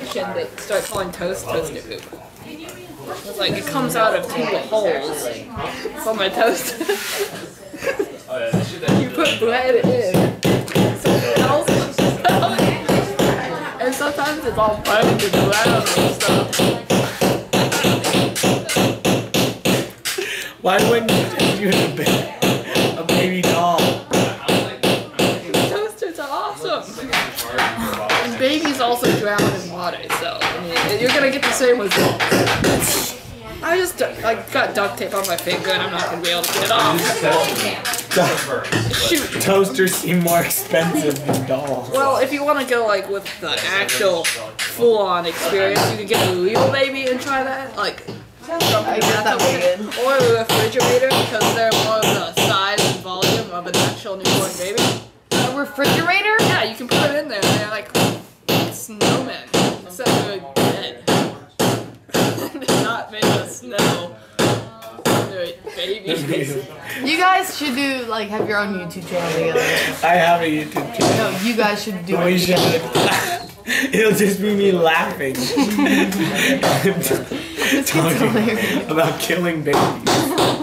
invention they start calling toaster poop. It's like it comes out of 2 holes from my toast. You put bread in, and sometimes it's all burned to the ground and stuff. Why wouldn't you just use a baby doll? Toasters are awesome. And babies also drown in water, so I mean, you're gonna get the same result. I just got duct tape on my finger and I'm not gonna be able to get it off. Shoot. Toasters seem more expensive than dolls. Well, if you want to go like with the actual full-on experience, you can get a real baby and try that, like from the bathtub or a refrigerator, because they're more of the size and volume of an actual newborn baby. A refrigerator? Yeah, you can put it in there and they're like snowmen, except they're dead. They're not made of snow. They're babies. You guys should do, like, have your own YouTube channel together. I have a YouTube channel. No, you guys should do We it should. It'll just be me laughing. It's hilarious. Talking about killing babies.